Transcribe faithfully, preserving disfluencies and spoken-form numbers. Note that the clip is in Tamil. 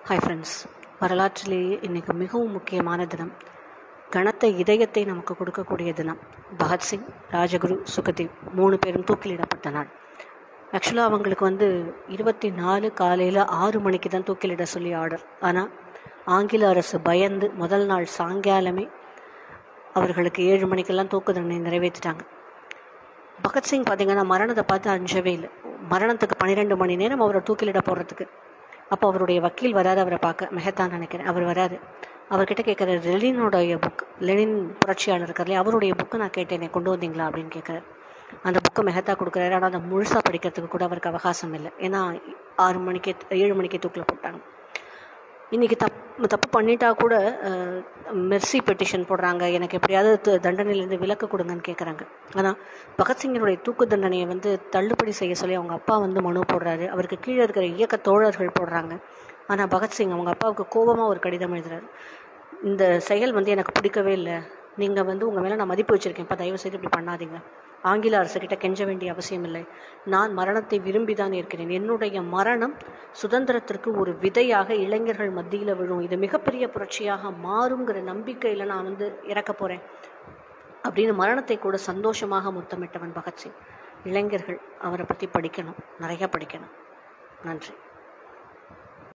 ஹாய் ஃப்ரெண்ட்ஸ், வரலாற்றிலேயே இன்றைக்கி மிகவும் முக்கியமான தினம். கனத்த இதயத்தை நமக்கு கொடுக்கக்கூடிய தினம். பகத்சிங், ராஜகுரு, சுகதேவ் மூணு பேரும் தூக்கிலிடப்பட்ட நாள். ஆக்சுவலாக அவங்களுக்கு வந்து இருபத்தி நாலு காலையில் ஆறு மணிக்கு தான் தூக்கிலிட சொல்லி ஆர்டர். ஆனால் ஆங்கில அரசு பயந்து முதல் நாள் சாயங்காலமே அவர்களுக்கு ஏழு மணிக்கெல்லாம் தூக்கு தண்டனை நிறைவேற்றிட்டாங்க. பகத்சிங் பார்த்திங்கன்னா மரணத்தை பார்த்து அஞ்சவே இல்லை. மரணத்துக்கு பன்னிரெண்டு மணி நேரம் அவரை தூக்கிலிட போடுறதுக்கு. அப்போ அவருடைய வக்கீல் வராது அவரை பார்க்க, மெஹத்தான் நினைக்கிறேன். அவர் வராது. அவர்கிட்ட கேட்குற லெனினுடைய புக், லெனின் புரட்சியாளர் இருக்கார்லையே, அவருடைய புக்கு நான் கேட்டேனே, கொண்டு வந்தீங்களா அப்படின்னு கேட்குறாரு. அந்த புக்கை மெஹத்தா கொடுக்குறாரு. ஆனால் அதை முழுசாக படிக்கிறதுக்கு கூட அவருக்கு அவகாசம் இல்லை. ஏன்னா ஆறு மணிக்கே ஏழு மணிக்கே தூக்கில் போட்டாங்க. இன்றைக்கி தப் தப்பு பண்ணிட்டா கூட மெர்சி பெட்டிஷன் போடுறாங்க, எனக்கு எப்படியாவது தண்டனையிலேருந்து விலக்கு கொடுங்கன்னு கேட்குறாங்க. ஆனால் பகத்சிங்கனுடைய தூக்கு தண்டனையை வந்து தள்ளுபடி செய்ய சொல்லி அவங்க அப்பா வந்து மனு போடுறாரு. அவருக்கு கீழே இருக்கிற இயக்க தோழர்கள் போடுறாங்க. ஆனால் பகத்சிங் அவங்க அப்பாவுக்கு கோபமாக ஒரு கடிதம் எழுதுறாரு. இந்த செயல் வந்து எனக்கு பிடிக்கவே இல்லை, நீங்கள் வந்து உங்கள் மேலே நான் மதிப்பு வச்சுருக்கேன், இப்போ தயவு செய்து இப்படி பண்ணாதீங்க. ஆங்கில அரசுகிட்ட கெஞ்ச வேண்டிய அவசியம் இல்லை. நான் மரணத்தை விரும்பி தான் இருக்கிறேன். என்னுடைய மரணம் சுதந்திரத்திற்கு ஒரு விதையாக இளைஞர்கள் மத்தியில் விழும். இது மிகப்பெரிய புரட்சியாக மாறுங்கிற நம்பிக்கையில் நான் வந்து இறக்க போகிறேன் அப்படின்னு மரணத்தை கூட சந்தோஷமாக முத்தமிட்டவன் பகத்சிங். இளைஞர்கள் அவரை பற்றி படிக்கணும், நிறையா படிக்கணும். நன்றி.